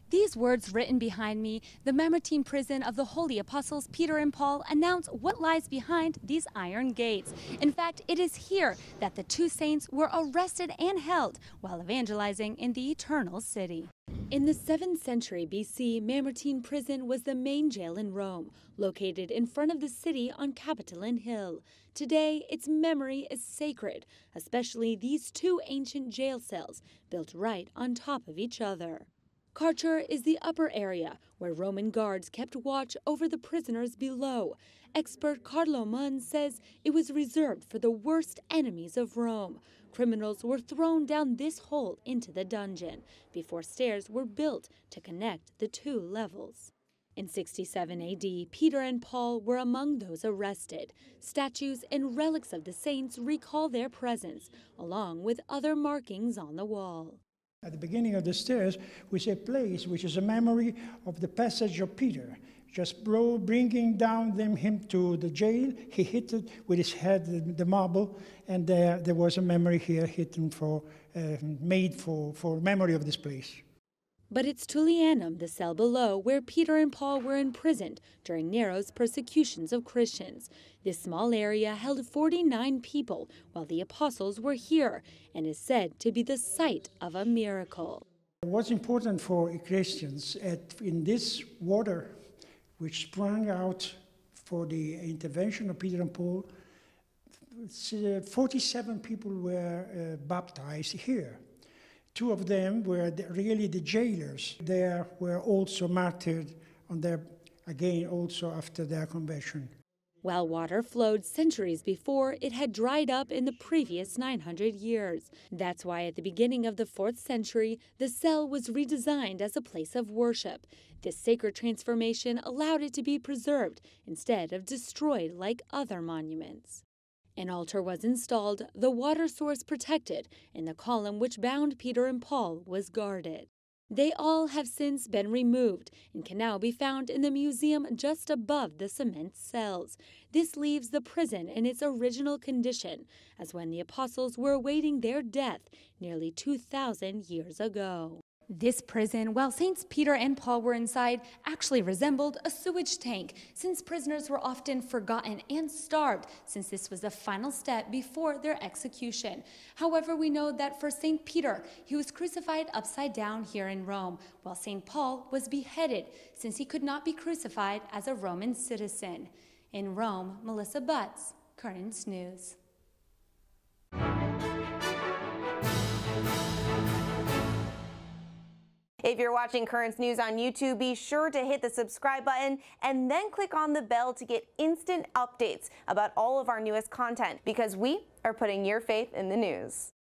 These words written behind me, the Mamertine Prison of the Holy Apostles Peter and Paul, announce what lies behind these iron gates. In fact, it is here that the two saints were arrested and held while evangelizing in the Eternal City. In the 7th century BC, Mamertine Prison was the main jail in Rome, located in front of the city on Capitoline Hill. Today, its memory is sacred, especially these two ancient jail cells built right on top of each other. Carcer is the upper area where Roman guards kept watch over the prisoners below. Expert Carlo Munn says it was reserved for the worst enemies of Rome. Criminals were thrown down this hole into the dungeon before stairs were built to connect the two levels. In 67 AD, Peter and Paul were among those arrested. Statues and relics of the saints recall their presence, along with other markings on the wall. At the beginning of the stairs, we see a place which is a memory of the passage of Peter. Just bringing down him to the jail, he hit it with his head, the marble, and there was a memory here hidden made for memory of this place. But it's Tullianum, the cell below, where Peter and Paul were imprisoned during Nero's persecutions of Christians. This small area held 49 people, while the apostles were here, and is said to be the site of a miracle. What's important for Christians in this water, which sprang out for the intervention of Peter and Paul, 47 people were baptized here. 2 of them were really the jailers. They were also martyred again also after their conversion. While water flowed centuries before, it had dried up in the previous 900 years. That's why at the beginning of the 4th century, the cell was redesigned as a place of worship. This sacred transformation allowed it to be preserved instead of destroyed like other monuments. An altar was installed, the water source protected, and the column which bound Peter and Paul was guarded. They all have since been removed and can now be found in the museum just above the cement cells. This leaves the prison in its original condition, as when the apostles were awaiting their death nearly 2,000 years ago. This prison, while Saints Peter and Paul were inside, actually resembled a sewage tank, since prisoners were often forgotten and starved, since this was the final step before their execution. However, we know that for Saint Peter, he was crucified upside down here in Rome, while Saint Paul was beheaded, since he could not be crucified as a Roman citizen. In Rome, Melissa Butts, Currents News. If you're watching Currents News on YouTube, be sure to hit the subscribe button and then click on the bell to get instant updates about all of our newest content, because we are putting your faith in the news.